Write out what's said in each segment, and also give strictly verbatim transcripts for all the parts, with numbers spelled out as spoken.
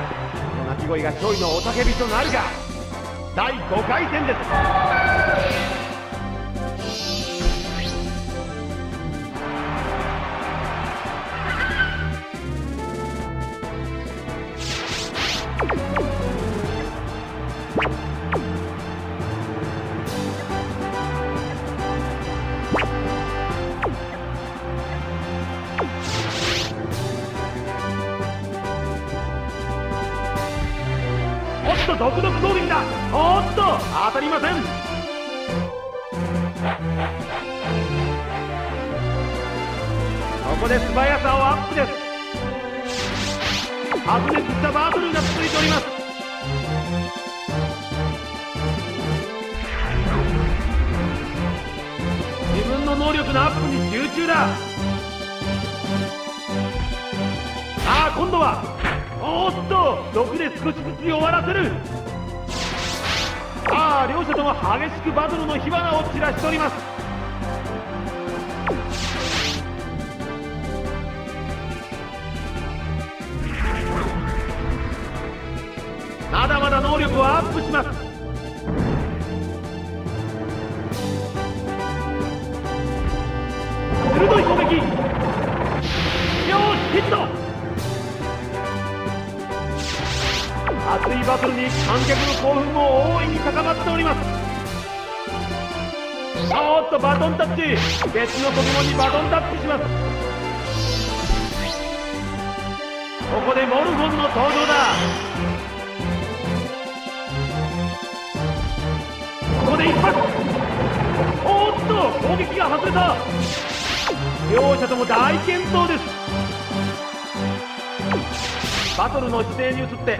この鳴き声が勝利の雄たけびとなるが、だいごかい戦です。独特攻撃だ。おっと当たりません。ここで素早さをアップです。白熱したバトルが続いております。自分の能力のアップに集中だ。さあ今度はおっと毒で少しずつ弱らせる。さあ両者とも激しくバトルの火花を散らしております。まだまだ能力をアップします。鋭い攻撃。よしヒット。熱いバトルに観客の興奮も大いに高まっております。おっとバトンタッチ。別のポケモンにバトンタッチします。ここでモルフォンの登場だ。ここで一発。おっと攻撃が外れた。両者とも大健闘です。バトルの姿勢に移って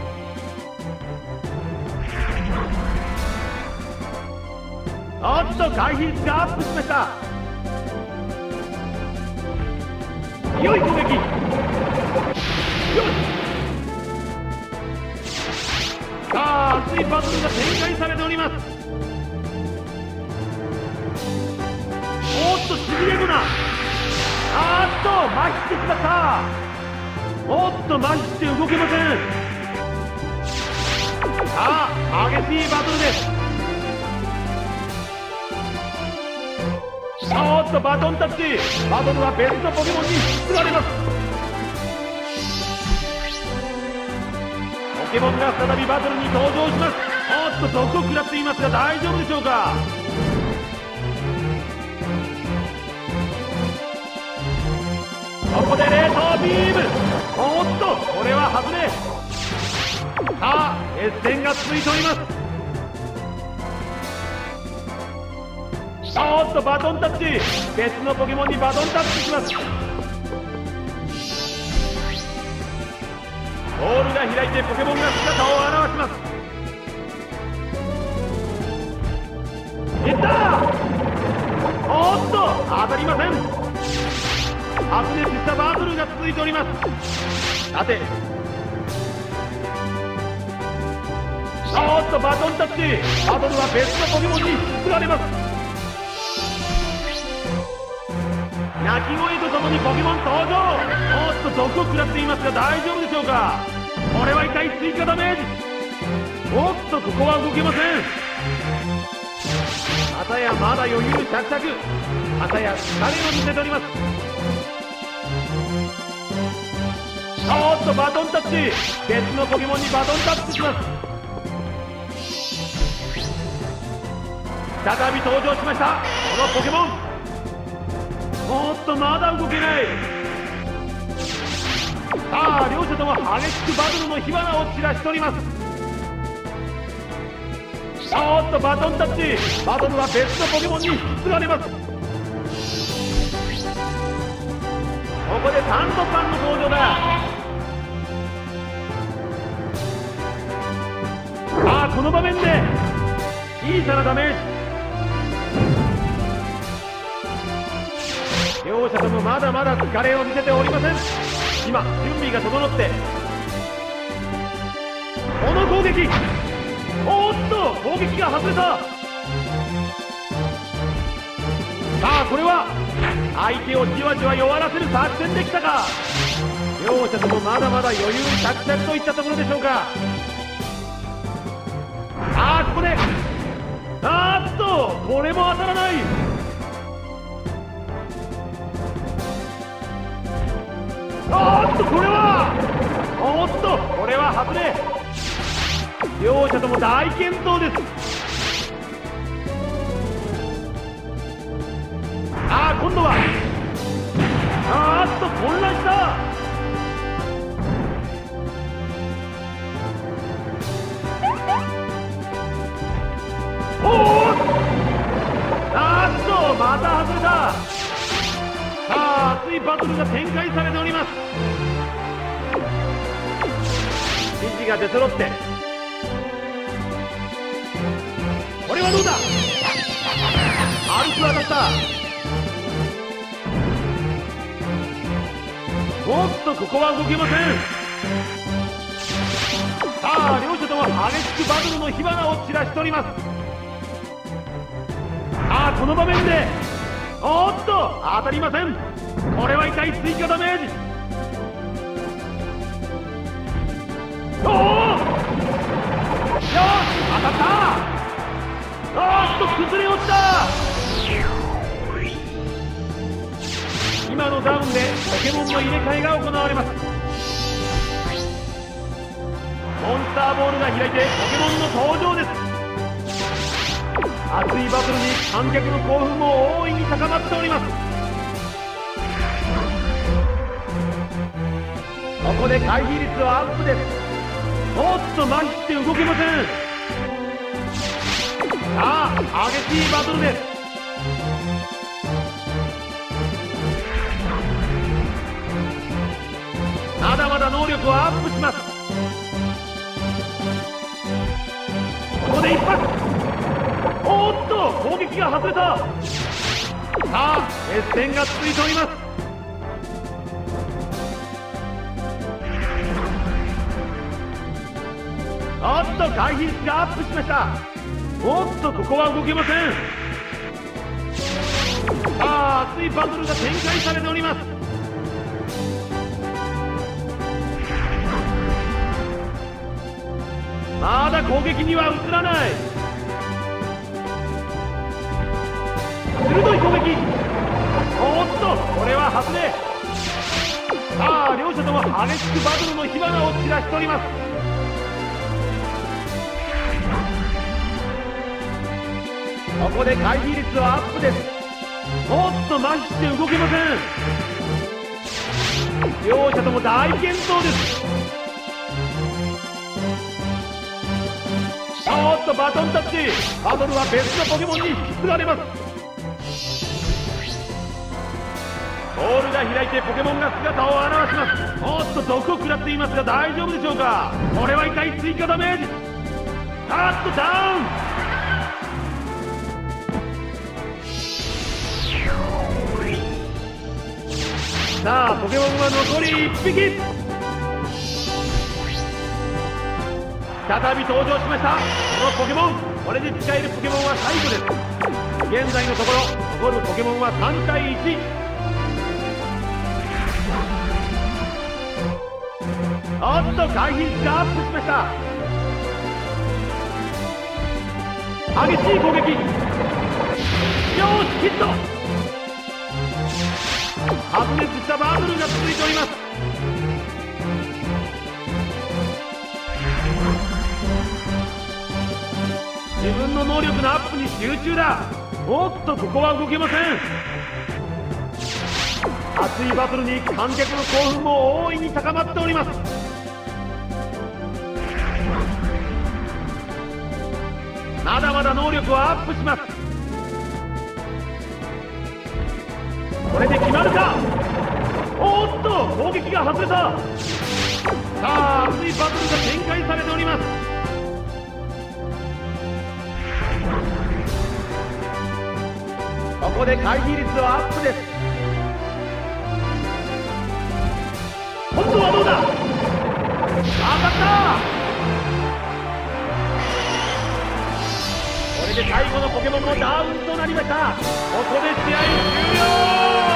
おっと回避率がアップしました。良い攻撃。よし。さあ熱いバトルが展開されております。おっとしびれるな。あーっと麻痺してしまった。おっと麻痺して動けません。さあ激しいバトルです。おっとバトンタッチ。バトルは別のポケモンに引き継がれます。ポケモンが再びバトルに登場します。おっと毒を食らっていますが大丈夫でしょうか。ここで冷凍ビーム。おっとこれは外れ。さあ熱戦が続いております。おっとバトンタッチ。別のポケモンにバトンタッチします。ボールが開いてポケモンが姿を現します。いったー。おっと当たりません。白熱したバトルが続いております。さておっとバトンタッチ。バトルは別のポケモンに引き継がれます。鳴き声とともにポケモン登場。おっと毒を食らっていますが大丈夫でしょうか。これは一体追加ダメージ。おっとここは動けません。かたやまだ余裕しゃくしゃく。かたや疲れを見せております。おっとバトンタッチ。別のポケモンにバトンタッチします。再び登場しましたこのポケモン。おっとまだ動けない。さあ両者とも激しくバトルの火花を散らしております。おっとバトンタッチ。バトルは別のポケモンに引き継がれます。ここでサンドパンの登場だ。さあこの場面で小さなダメージ。両者ともまだまだ疲れを見せておりません。今準備が整ってこの攻撃。おっと攻撃が外れた。さあこれは相手をじわじわ弱らせる作戦できたか。 両者ともまだまだ余裕着々といったところでしょうか。あーここであーっとこれも当たらない。あーっとこれはおっとこれは外れ。両者とも大健闘です。あー今度はあーっと混乱した。おおあーっとまた外れた。さあ熱いバトルが展開されております。指示が出揃ってこれはどうだ。軽く当たった。おっとここは動けません。さあ両者とも激しくバトルの火花を散らしております。さあこの場面でおっと当たりません。これは痛い追加ダメージ。おおよし当たった。あーっと崩れ落ちた。今のダウンでポケモンの入れ替えが行われます。モンスターボールが開いてポケモンの登場です。熱いバトルに観客の興奮も大いに高まっております。ここで回避率はアップです。おっと麻痺して動けません。さあ激しいバトルです。まだまだ能力をアップします。ここで一発。おっと攻撃が外れた。さあ熱戦が続いております。おっと回避率がアップしました。おっとここは動けません。さあ熱いバトルが展開されております。まだ攻撃には移らない。鋭い攻撃。おっとこれは外れ。さあ両者とも激しくバトルの火花を散らしております。ここで回避率はアップです。おっと麻痺して動けません。両者とも大健闘です。おっとバトンタッチ。バトルは別のポケモンに引き継がれます。ボールが開いてポケモンが姿を現します。おっと毒を食らっていますが大丈夫でしょうか。これは痛い追加ダメージ。あっとダウン。さあポケモンは残りいっぴき。再び登場しました。このポケモンこれで使えるポケモンは最後です。現在のところ残るポケモンはさんたいいち。おっと回避率がアップしました。激しい攻撃。よーしヒット。白熱したバトルが続いております。自分の能力のアップに集中だ。おっとここは動けません。熱いバトルに観客の興奮も大いに高まっております。まだまだ能力をアップします。これで決まるか。おっと攻撃が外れた。さあ熱いバトルが展開されております。ここで回避率はアップです。今度はどうだ。当たった。これで最後のポケモンもダウンとなりました。ここで試合終了。